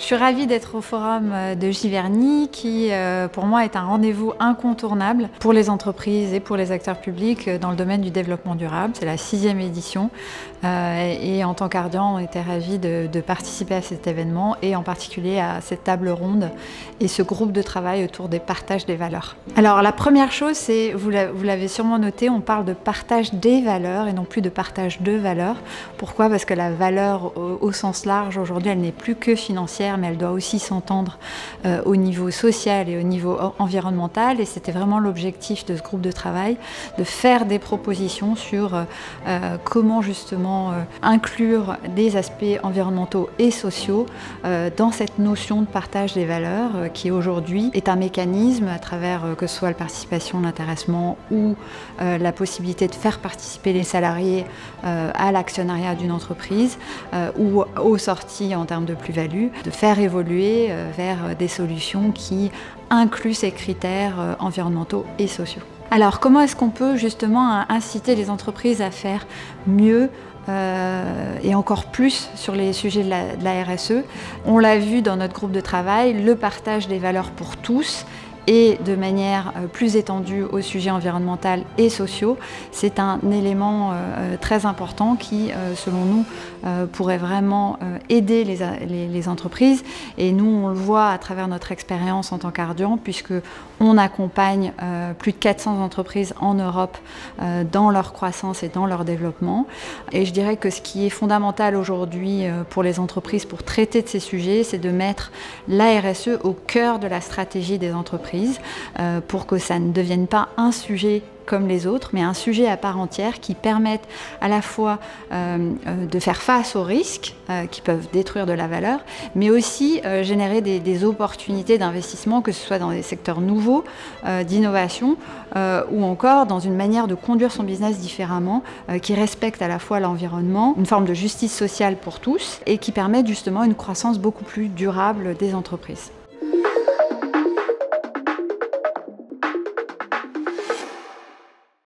Je suis ravie d'être au forum de Giverny qui, pour moi, est un rendez-vous incontournable pour les entreprises et pour les acteurs publics dans le domaine du développement durable. C'est la 6e édition et en tant qu'Ardian, on était ravis de participer à cet événement et en particulier à cette table ronde et ce groupe de travail autour des partages des valeurs. Alors la première chose, c'est, vous l'avez sûrement noté, on parle de partage des valeurs et non plus de partage de valeurs. Pourquoi? Parce que la valeur au sens large aujourd'hui, elle n'est plus que financière, mais elle doit aussi s'entendre au niveau social et au niveau environnemental. Et c'était vraiment l'objectif de ce groupe de travail, de faire des propositions sur comment justement inclure des aspects environnementaux et sociaux dans cette notion de partage des valeurs qui aujourd'hui est un mécanisme à travers que ce soit la participation, l'intéressement ou la possibilité de faire participer les salariés à l'actionnariat d'une entreprise ou aux sorties en termes de plus-value, de faire évoluer vers des solutions qui incluent ces critères environnementaux et sociaux. Alors comment est-ce qu'on peut justement inciter les entreprises à faire mieux et encore plus sur les sujets de la RSE? On l'a vu dans notre groupe de travail, le partage des valeurs pour tous et de manière plus étendue aux sujets environnementaux et sociaux, c'est un élément très important qui, selon nous, pourrait vraiment aider les entreprises. Et nous, on le voit à travers notre expérience en tant qu'Ardian, puisqu'on accompagne plus de 400 entreprises en Europe dans leur croissance et dans leur développement. Et je dirais que ce qui est fondamental aujourd'hui pour les entreprises pour traiter de ces sujets, c'est de mettre la RSE au cœur de la stratégie des entreprises pour que ça ne devienne pas un sujet comme les autres, mais un sujet à part entière qui permette à la fois de faire face aux risques qui peuvent détruire de la valeur, mais aussi générer des opportunités d'investissement, que ce soit dans des secteurs nouveaux, d'innovation, ou encore dans une manière de conduire son business différemment, qui respecte à la fois l'environnement, une forme de justice sociale pour tous, et qui permet justement une croissance beaucoup plus durable des entreprises.